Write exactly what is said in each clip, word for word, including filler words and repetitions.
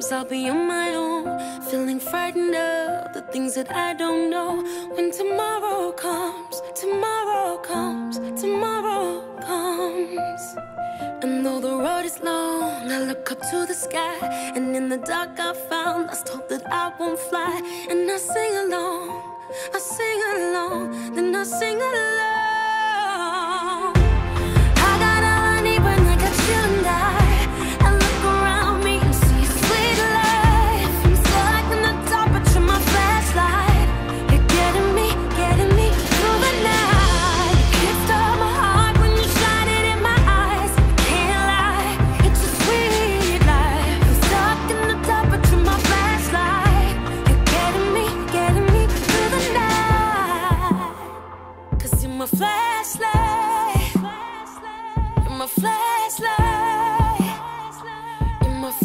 Sometimes I'll be on my own, feeling frightened of the things that I don't know. When tomorrow comes, tomorrow comes, tomorrow comes. And though the road is long, I look up to the sky, and in the dark I found lost hope that I won't fly. And I sing along, I sing along, then I sing along. I got all I need when I got you and I. I look around me and see a sweet life. I'm stuck in the dark, but you're my flashlight. You're getting me, getting me through the night. You can't stop my heart when you shine it in my eyes. Can't lie, it's a sweet life. I'm stuck in the dark, but you're my flashlight. You're getting me, getting me through the night. 'Cause you're my flashlight. You're my flashlight. You're my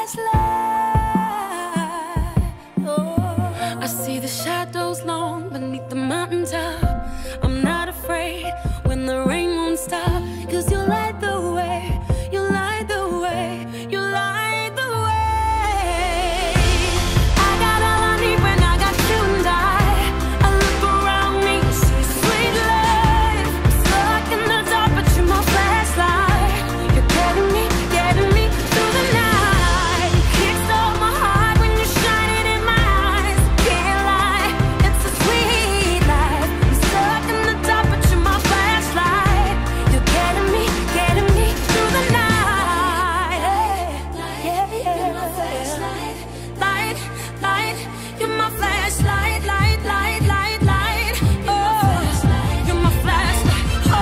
flashlight. Oh, I see the shadows long beneath the mountaintop. I'm not afraid when the rain won't stop. 'Cause you light the way, you light the way, you light the way. I got all I need when I got you and I. I look around me and see sweet life. I'm stuck in the dark, but you're my flashlight. You're getting me, getting me through the night. You can't stop my heart when you shine it in my eyes. Can't lie, it's a sweet life. I'm stuck in the dark, but you're my flashlight. You're getting me, getting me through the night. Yeah, yeah. Light, light, you're my flashlight. Light, light, light, light. Oh, you're my flashlight. Oh,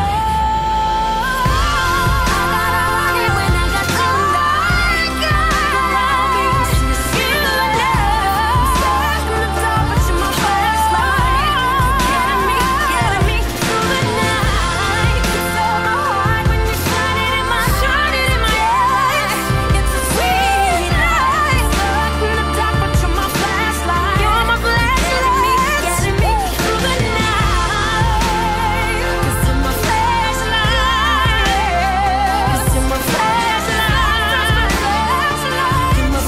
I got all I need when I got you and I. Around me, see the sweet love. Stuck in the dark, but you're my flashlight. Getting me, getting me through the night. You stole my heart when you shine it in my, shine it in my eyes. It's a sweet life. Stuck in the dark, but you're my flashlight. You're my flashlight. Getting me through the night. 'Cause you're my flashlight. 'Cause you're my flashlight. You're my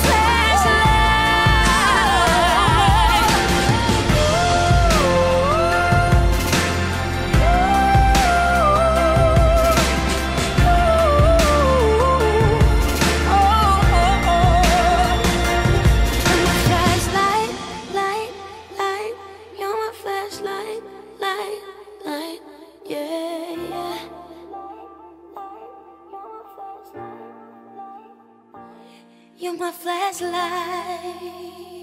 flashlight. Light, light, you're my flashlight. Light, light, yeah, yeah. You're my flashlight.